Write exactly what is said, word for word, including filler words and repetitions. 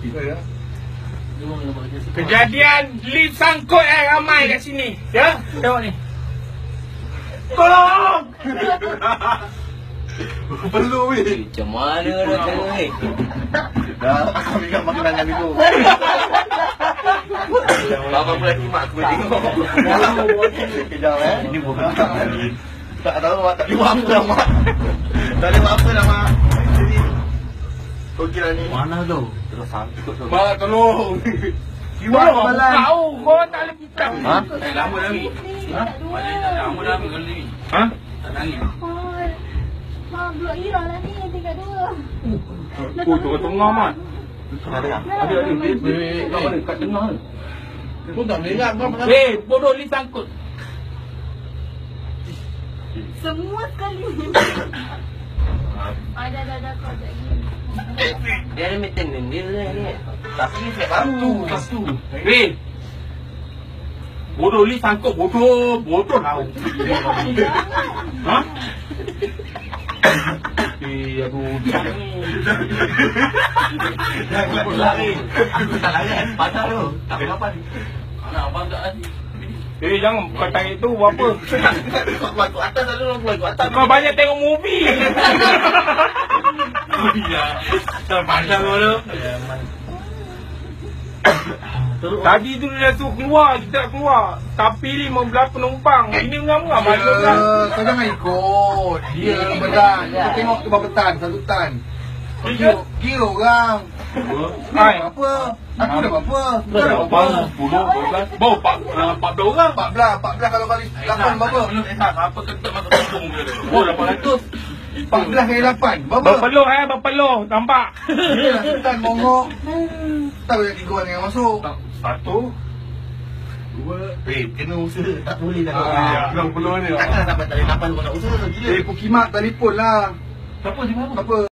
Ya. Kejadian lift sangkut eh ramai kat sini. Ya, tengok ni. Tolong! Perlu weh. Macam mana dah tengok ni? Dah kami kat makanan itu. Bapa pula timak aku boleh tengok. Kejap eh. Ini bukan. Tak tahu mak tak lima apa dah mak. Tak lima apa dah mak. Jadi kau kira ni Mana tu? Terus sangkut tu. Mak tolong. Kiwak malam. Kau, kau tak boleh kita. Ha? Lama dah ni. Ha? Lama dah ni kali ni. Ha? Tak nangis. Mak blok Ira lah ni tingkat dua. Oh, tengah-tengah mat. Ada tak? Ada ada. Dia kat mana? Kat tengah ni. Kau tak boleh ingat kau makan. Eh, bodoh lift sangkut. Semua sekali. Ada ada ada kau tak gini. Dia ada maintenance dia ni. Tapi saya Satu, baru. satu. Eh. Bodoh lift sangkut. Bodoh. Bodoh lah. Ha? Eh, aduh. Jangan ni. Jangan lari. Aku tak lari kan? Patah tu. Tak apa-apa. Anak abang tak ada. Eh, jangan bukan tarik tu apa. Kau keluar ke atas lalu orang keluar ke atas. Kau banyak tengok movie. Oh iya. Terpandang kau tu. Tadi tu dia suruh keluar, kita nak keluar. Tapi lima belas penumpang. Ini ngam-ngam ada kan. Kau jangan ikut. Dia berat. Kau tengok tu berapa tan, satu tan. Kira, kira orang. Hai. Apa? Aku dah berapa? Kau dah berapa? sepuluh, dua belas. Bawa empat belas orang. empat belas, empat belas kalau kali lapan berapa? Belum esah. Apa kentut masuk kantong dia. Oh, lapan ratus. empat belas kali lapan berapa? Berpeluh eh, berpeluh. Nampak? Dia lah tan mongok. Tak boleh tiga orang yang masuk. Satu. Dua. Eh, kena usaha. Tak boleh dah. Ah, berpeluh ni. Takkan sampai tak boleh lapan kau nak usaha. Gila. Eh, Pukimak telefon lah. Siapa sih? Apa?